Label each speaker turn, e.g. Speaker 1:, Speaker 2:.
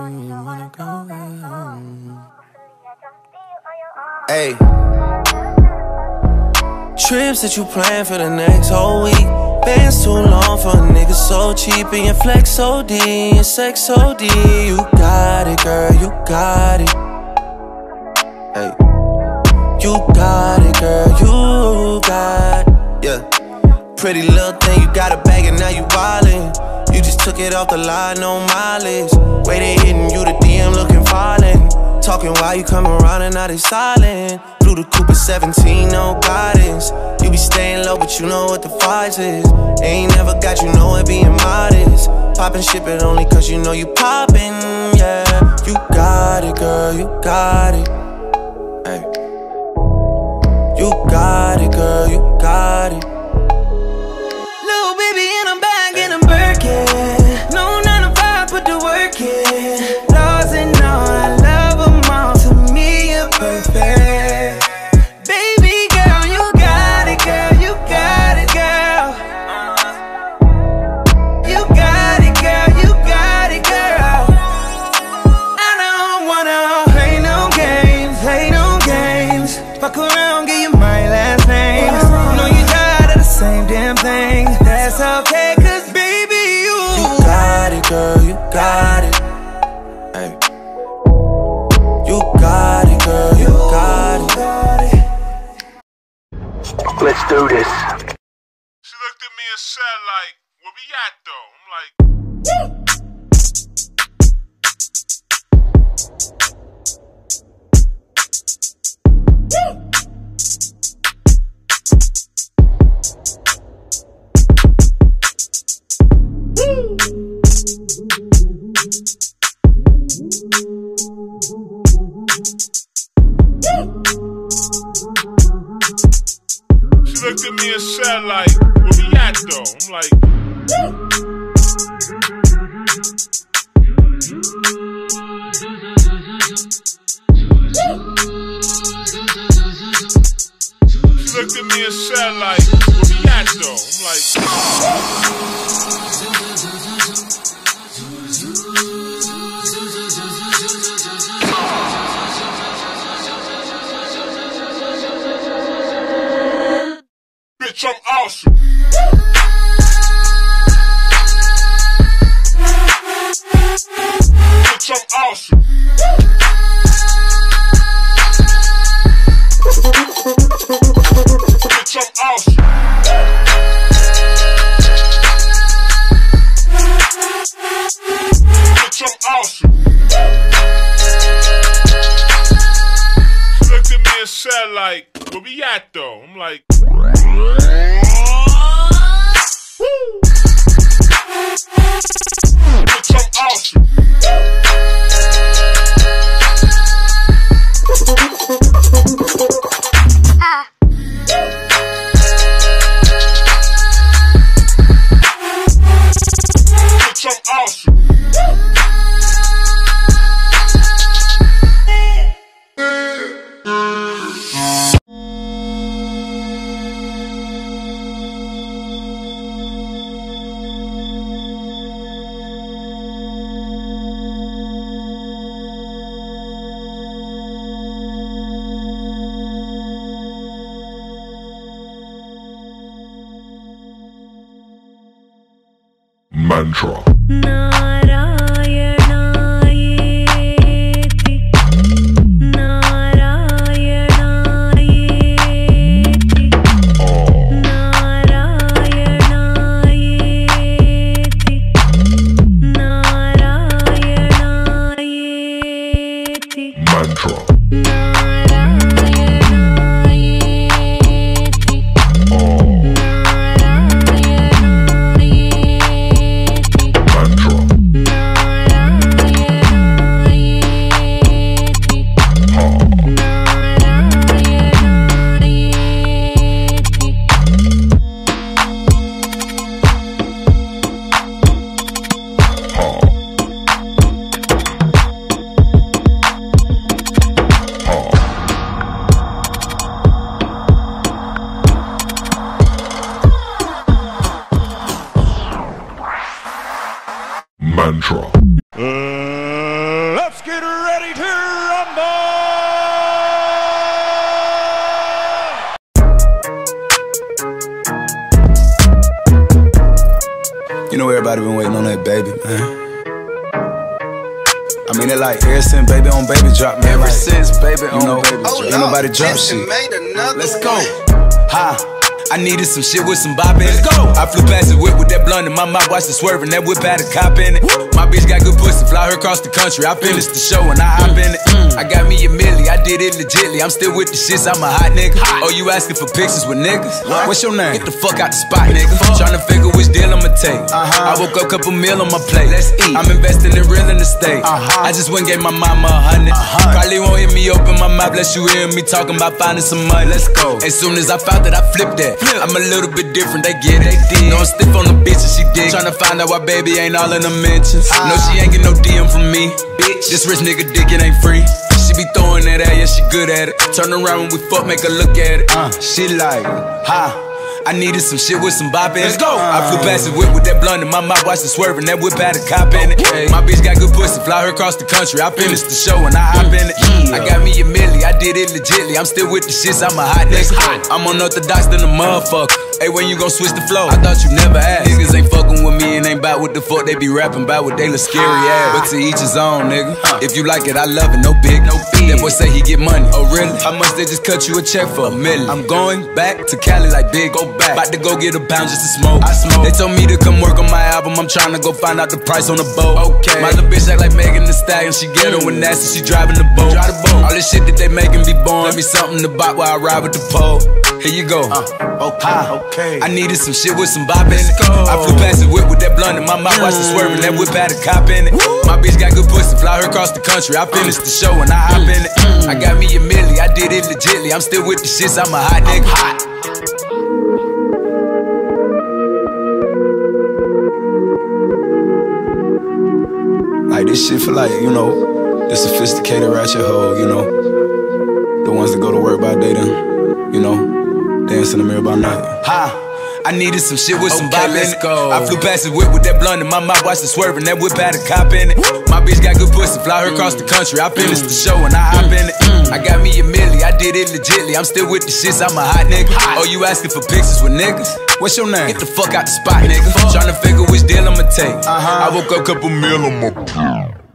Speaker 1: You wanna go home. Hey. Trips that you plan for the next whole week. Bands too long for a nigga so cheap. And your flex so D, and sex so D. You got it, girl, you got it. Hey. You got it, girl, you got it. Yeah. Pretty little thing, you got a bag and now you wildin'. You just took it off the line, no mileage. Way they hitting you, the DM looking violent. Talking while you come around and now they silent. Blew the coupe at 17, no guidance. You be staying low, but you know what the price is. Ain't never got you know it being modest. Poppin' shit, but only cause you know you poppin', yeah. You got it, girl, you got it. Hey. You got it, girl, you got it. Little baby in a bag in a Birkin. No 9 to 5, put the work in. Laws and all, I love them all. To me, you're perfect. Baby girl, you got it, girl. You got it, girl. You got it, girl. You got it, girl. I don't wanna play no games, play no games. Fuck around, give you my last name. You know you tired of the same damn thing. That's okay, cause baby, you got it, girl, you got it. Hey. You got it, girl, you got it.
Speaker 2: Let's do this.
Speaker 3: She looked at me and said like, where we at though? I'm like, she looked at me and said like, where we at though? I'm like, she looked at me and said like, where we at though? I'm like, bitch, I'm awesome. Bitch, I'm awesome. Bitch, I'm awesome. Bitch, I'm awesome. She looked at me and said like, where we at though? I'm like, bitch, I'm awesome. Bitch, I'm awesome.
Speaker 2: Mantra. everybody been waiting on that baby, man. I mean, it like ever since baby on baby drop, man. Ever since baby on baby drop. Ain't nobody drop shit. Let's go. Ha. I needed some shit with some bop in it. Let's go. I flew past the whip with that blunt in my mouth, watched it swerving. That whip had a cop in it. My bitch got good pussy, fly her across the country. I finished the show and I hop in it. I got me a milli, I did it legitly. I'm still with the shits, I'm a hot nigga. Oh, you asking for pictures with niggas? What's your name? Get the fuck out the spot, nigga. Tryna figure which deal I'ma take. I woke up, couple meal on my plate. Let's eat. I'm investing in real estate. I just went and gave my mama 100. Probably won't hear me open my mouth, bless you hear me talking about finding some money. Let's go. As soon as I found that, I flipped that. I'm a little bit different, they get it. No, I'm stiff on the bitch and she dig. Tryna find out why baby ain't all in the mentions. No, she ain't get no DM from me. Bitch, this rich nigga dick, it ain't free. She be throwing that at, yeah, she good at it. Turn around when we fuck, make her look at it. She like, ha. I needed some shit with some bop in it. Let's go. I flew past the whip with that blunt in my mouth, watched it swerving. That whip had a cop in it. My bitch got good pussy, fly her across the country. I finished the show and I hop in it. I got me a milli, I did it legitly. I'm still with the shits, I'm a hot nigga. I'm unorthodox than a motherfucker. Hey, when you gon' switch the flow? I thought you never asked. Niggas ain't fucking with me and ain't bout what the fuck they be rapping about, what they look scary ass. But to each his own, nigga. If you like it, I love it, no big, no fee. That boy say he get money. Oh really? How much they just cut you a check for? $1 million. I'm going back to Cali like big, go back. About to go get a pound just to smoke. I smoke. They told me to come work on my album. I'm trying to go find out the price on the boat. Okay. My little bitch act like Megan Thee Stallion. She ghetto and nasty, she driving the boat. Drive the boat. All this shit that they making be born. Let me something to bop while I ride with the pole. Here you go. Okay. I needed some shit with some bop in it. I flew past the whip with that blunt in my mouth, watched it swerving. That whip had a cop in it. My bitch got good pussy, fly her across the country. I finished the show and I hop in it. I got me a milli, I did it legitly. I'm still with the shits, I'm a hot nigga. Like this shit for like, you know, the sophisticated ratchet hoe, you know. The ones that go to work by day then, you know, dance in the mirror by night. I needed some shit with some bop in it. I flew past the whip with that blunt in my mouth, watched it swerving. That whip had a cop in it. My bitch got good pussy, fly her across the country. I finished the show and I hop in it. I got me a milli, I did it legitly. I'm still with the shits, I'm a hot nigga. Oh, you asking for pictures with niggas? What's your name? Get the fuck out the spot, nigga. Tryna figure which deal I'ma take. I woke up, couple meal on my